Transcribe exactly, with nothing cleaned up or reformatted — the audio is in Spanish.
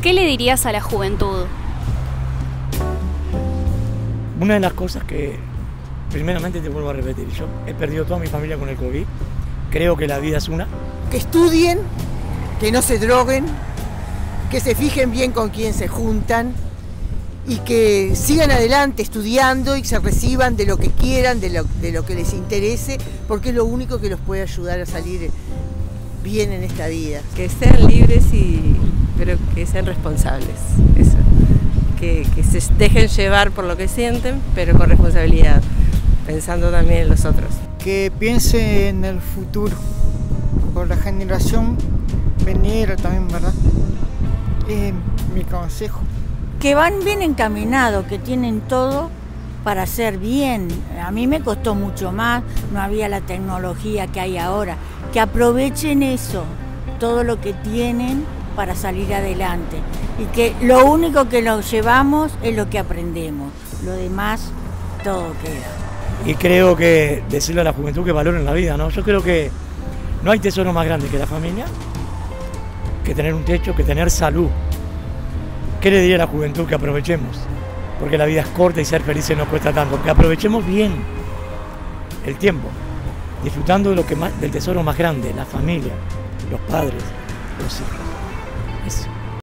¿Qué le dirías a la juventud? Una de las cosas que, primeramente te vuelvo a repetir, yo he perdido toda mi familia con el COVID, creo que la vida es una. Que estudien, que no se droguen, que se fijen bien con quién se juntan y que sigan adelante estudiando y se reciban de lo que quieran, de lo, de lo que les interese, porque es lo único que los puede ayudar a salir bien en esta vida. Que sean libres y pero que sean responsables, eso. Que, que se dejen llevar por lo que sienten, pero con responsabilidad, pensando también en los otros. Que piense en el futuro, por la generación venidera también, ¿verdad? Es mi consejo. Que van bien encaminados, que tienen todo para hacer bien. A mí me costó mucho más, no había la tecnología que hay ahora. Que aprovechen eso, todo lo que tienen para salir adelante. Y que lo único que nos llevamos es lo que aprendemos. Lo demás, todo queda. Y creo que decirle a la juventud que valoren la vida, ¿no? Yo creo que no hay tesoro más grande que la familia, que tener un techo, que tener salud. ¿Qué le diría a la juventud? Que aprovechemos, porque la vida es corta y ser felices no cuesta tanto. Que aprovechemos bien el tiempo, disfrutando de lo que más, del tesoro más grande, la familia, los padres, los hijos. Eso.